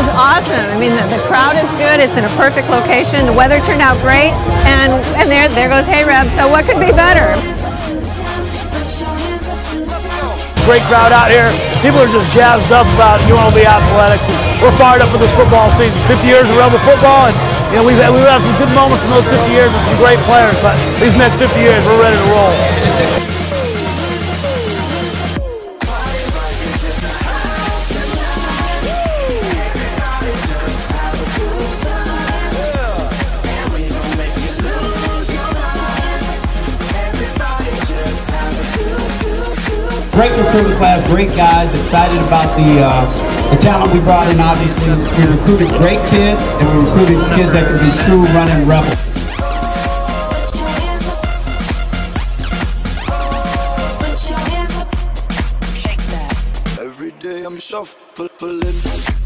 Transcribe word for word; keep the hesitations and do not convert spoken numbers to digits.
awesome. I mean, the, the crowd is good. It's in a perfect location. The weather turned out great, and and there there goes Hey-Reb. So what could be better? Great crowd out here. People are just jazzed up about U N L V athletics. We're fired up for this football season. fifty years of Rebel football, and you know we've had, we've had some good moments in those fifty years with some great players. But these next fifty years, we're ready to roll. Great recruiting class, great guys, excited about the, uh, the talent we brought in. Obviously, we recruited great kids, and we recruited kids that can be true running rebels. Every day I'm shuffling.